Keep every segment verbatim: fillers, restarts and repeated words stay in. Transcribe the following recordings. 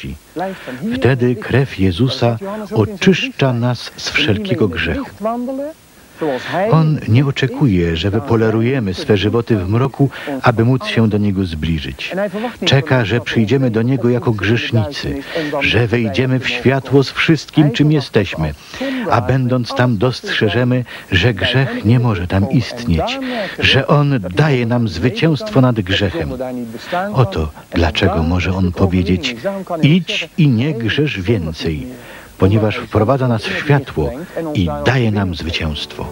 śmierci. Wtedy krew Jezusa oczyszcza nas z wszelkiego grzechu. On nie oczekuje, że wypolerujemy swe żywoty w mroku, aby móc się do Niego zbliżyć. Czeka, że przyjdziemy do Niego jako grzesznicy, że wejdziemy w światło z wszystkim, czym jesteśmy, a będąc tam dostrzeżemy, że grzech nie może tam istnieć, że On daje nam zwycięstwo nad grzechem. Oto dlaczego może On powiedzieć: idź i nie grzesz więcej, ponieważ wprowadza nas w światło i daje nam zwycięstwo.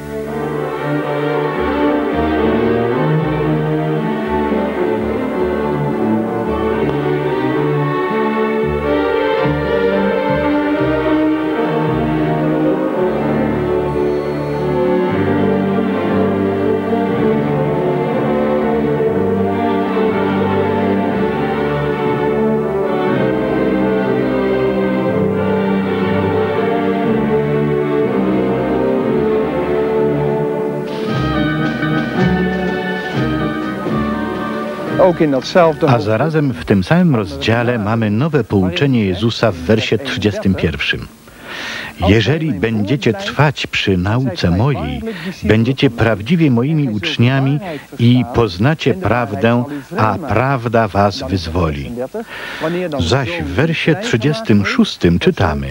A zarazem w tym samym rozdziale mamy nowe pouczenie Jezusa w wersie trzydziestym pierwszym. Jeżeli będziecie trwać przy nauce mojej, będziecie prawdziwie moimi uczniami i poznacie prawdę, a prawda was wyzwoli. Zaś w wersie trzydziestym szóstym czytamy: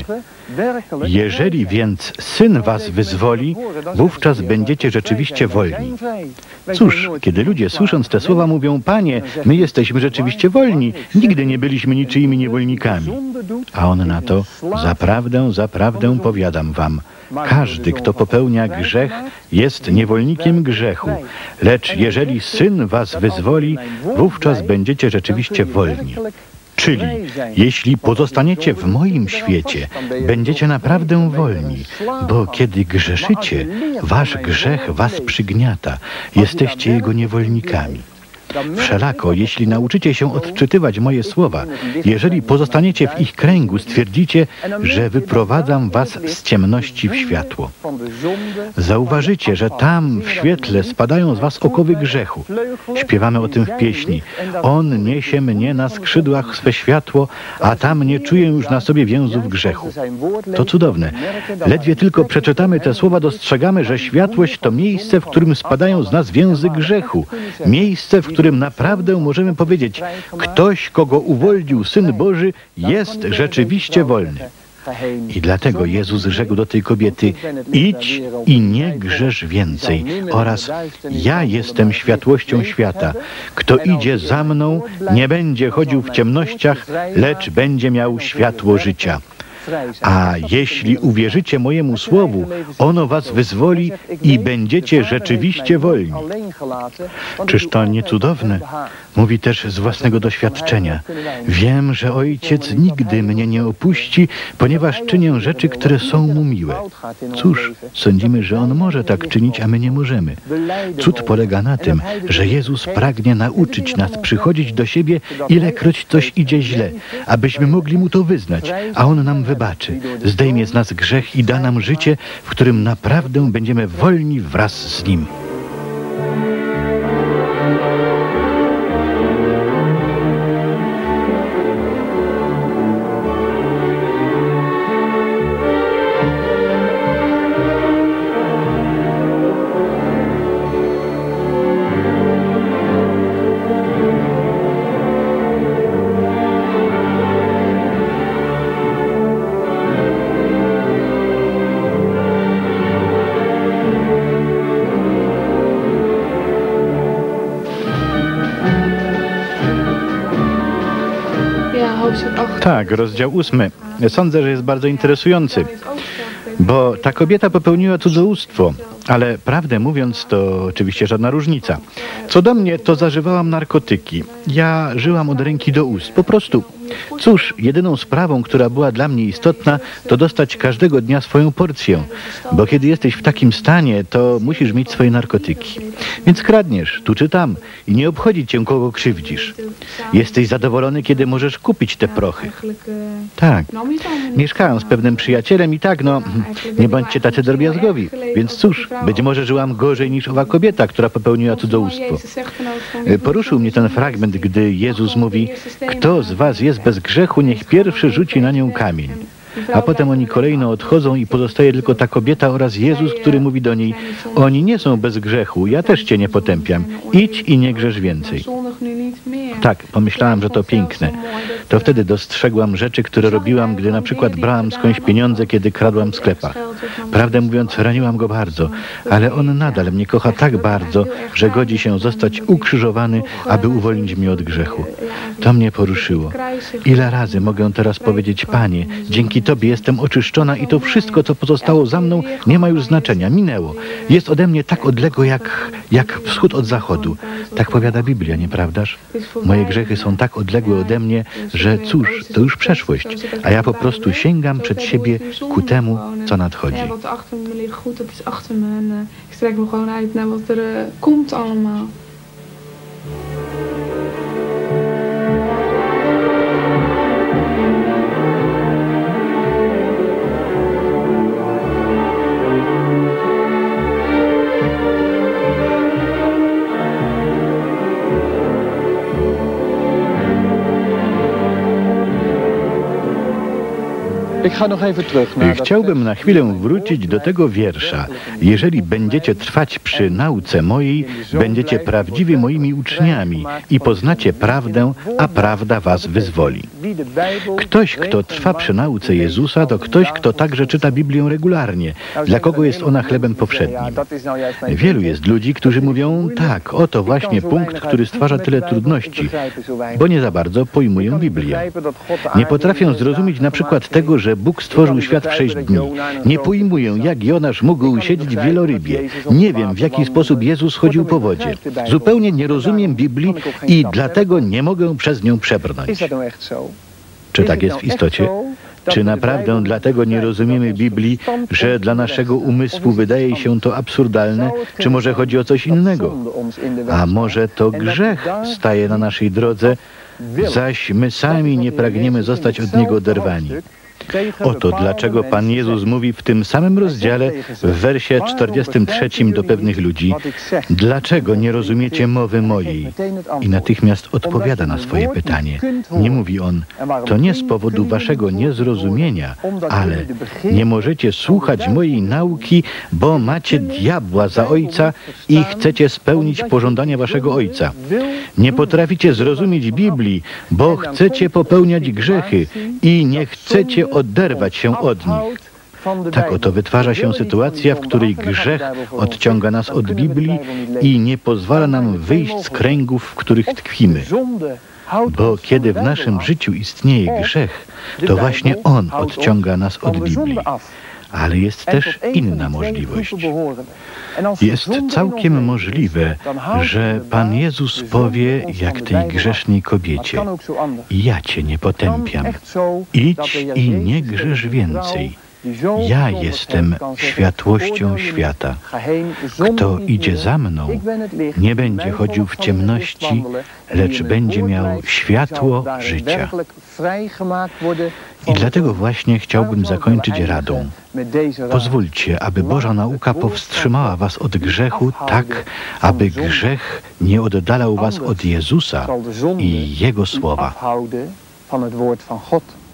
jeżeli więc Syn was wyzwoli, wówczas będziecie rzeczywiście wolni. Cóż, kiedy ludzie słysząc te słowa mówią: Panie, my jesteśmy rzeczywiście wolni, nigdy nie byliśmy niczyimi niewolnikami. A On na to: zaprawdę, zaprawdę powiadam wam, każdy, kto popełnia grzech, jest niewolnikiem grzechu, lecz jeżeli Syn was wyzwoli, wówczas będziecie rzeczywiście wolni. Czyli, jeśli pozostaniecie w moim świecie, będziecie naprawdę wolni, bo kiedy grzeszycie, wasz grzech was przygniata, jesteście jego niewolnikami. Wszelako, jeśli nauczycie się odczytywać moje słowa, jeżeli pozostaniecie w ich kręgu, stwierdzicie, że wyprowadzam was z ciemności w światło. Zauważycie, że tam w świetle spadają z was okowy grzechu. Śpiewamy o tym w pieśni. On niesie mnie na skrzydłach swe światło, a tam nie czuję już na sobie więzów grzechu. To cudowne. Ledwie tylko przeczytamy te słowa, dostrzegamy, że światłość to miejsce, w którym spadają z nas więzy grzechu. Miejsce, w którym naprawdę możemy powiedzieć: ktoś, kogo uwolnił Syn Boży, jest rzeczywiście wolny. I dlatego Jezus rzekł do tej kobiety: idź i nie grzesz więcej. Oraz: ja jestem światłością świata. Kto idzie za mną, nie będzie chodził w ciemnościach, lecz będzie miał światło życia. A jeśli uwierzycie mojemu słowu, ono was wyzwoli i będziecie rzeczywiście wolni. Czyż to nie cudowne? Mówi też z własnego doświadczenia. Wiem, że Ojciec nigdy mnie nie opuści, ponieważ czynię rzeczy, które są mu miłe. Cóż, sądzimy, że On może tak czynić, a my nie możemy. Cud polega na tym, że Jezus pragnie nauczyć nas przychodzić do siebie, ilekroć coś idzie źle, abyśmy mogli Mu to wyznać, a On nam wybaczy, zdejmie z nas grzech i da nam życie, w którym naprawdę będziemy wolni wraz z Nim. Tak, rozdział ósmy. Sądzę, że jest bardzo interesujący, bo ta kobieta popełniła cudzołóstwo, ale prawdę mówiąc, to oczywiście żadna różnica. Co do mnie, to zażywałam narkotyki. Ja żyłam od ręki do ust, po prostu. Cóż, jedyną sprawą, która była dla mnie istotna, to dostać każdego dnia swoją porcję, bo kiedy jesteś w takim stanie, to musisz mieć swoje narkotyki. Więc kradniesz tu czy tam i nie obchodzi cię, kogo krzywdzisz. Jesteś zadowolony, kiedy możesz kupić te prochy. Tak. Mieszkałam z pewnym przyjacielem i tak, no, nie bądźcie tacy drobiazgowi. Więc cóż, być może żyłam gorzej niż owa kobieta, która popełniła cudzołóstwo. Poruszył mnie ten fragment, gdy Jezus mówi: kto z was jest jest bez grzechu, niech pierwszy rzuci na nią kamień. A potem oni kolejno odchodzą i pozostaje tylko ta kobieta oraz Jezus, który mówi do niej: oni nie są bez grzechu, ja też cię nie potępiam. Idź i nie grzesz więcej. Tak, pomyślałam, że to piękne. To wtedy dostrzegłam rzeczy, które robiłam, gdy na przykład brałam skądś pieniądze, kiedy kradłam w sklepach. Prawdę mówiąc, raniłam go bardzo, ale on nadal mnie kocha tak bardzo, że godzi się zostać ukrzyżowany, aby uwolnić mnie od grzechu. To mnie poruszyło. Ile razy mogę teraz powiedzieć: Panie, dzięki Tobie jestem oczyszczona i to wszystko, co pozostało za mną, nie ma już znaczenia, minęło. Jest ode mnie tak odległe jak, jak wschód od zachodu. Tak powiada Biblia, nieprawdaż? Moje grzechy są tak odległe ode mnie, że cóż, to już przeszłość, a ja po prostu sięgam przed siebie ku temu, co nadchodzi. Ja, wat achter me ligt, goed, dat is achter me. En uh, ik strek me gewoon uit naar wat er uh, komt allemaal. Chciałbym na chwilę wrócić do tego wiersza. Jeżeli będziecie trwać przy nauce mojej, będziecie prawdziwie moimi uczniami i poznacie prawdę, a prawda was wyzwoli. Ktoś, kto trwa przy nauce Jezusa, to ktoś, kto także czyta Biblię regularnie, dla kogo jest ona chlebem powszednim. Wielu jest ludzi, którzy mówią: tak, oto właśnie punkt, który stwarza tyle trudności, bo nie za bardzo pojmują Biblię. Nie potrafią zrozumieć na przykład tego, że Bóg stworzył świat w sześć dni. Nie pojmuję, jak Jonasz mógł siedzieć w wielorybie. Nie wiem, w jaki sposób Jezus chodził po wodzie. Zupełnie nie rozumiem Biblii i dlatego nie mogę przez nią przebrnąć. Czy tak jest w istocie? Czy naprawdę dlatego nie rozumiemy Biblii, że dla naszego umysłu wydaje się to absurdalne, czy może chodzi o coś innego? A może to grzech staje na naszej drodze, zaś my sami nie pragniemy zostać od niego oderwani. Oto dlaczego Pan Jezus mówi w tym samym rozdziale, w wersie czterdziestym trzecim do pewnych ludzi: dlaczego nie rozumiecie mowy mojej? I natychmiast odpowiada na swoje pytanie. Nie mówi on: to nie z powodu waszego niezrozumienia, ale nie możecie słuchać mojej nauki, bo macie diabła za ojca i chcecie spełnić pożądania waszego ojca. Nie potraficie zrozumieć Biblii, bo chcecie popełniać grzechy i nie chcecie oderwać się od nich. Tak oto wytwarza się sytuacja, w której grzech odciąga nas od Biblii i nie pozwala nam wyjść z kręgów, w których tkwimy. Bo kiedy w naszym życiu istnieje grzech, to właśnie on odciąga nas od Biblii. Ale jest też inna możliwość. Jest całkiem możliwe, że Pan Jezus powie, jak tej grzesznej kobiecie: ja cię nie potępiam. Idź i nie grzesz więcej. Ja jestem światłością świata. Kto idzie za mną, nie będzie chodził w ciemności, lecz będzie miał światło życia. I dlatego właśnie chciałbym zakończyć radą. Pozwólcie, aby Boża nauka powstrzymała was od grzechu tak, aby grzech nie oddalał was od Jezusa i Jego słowa.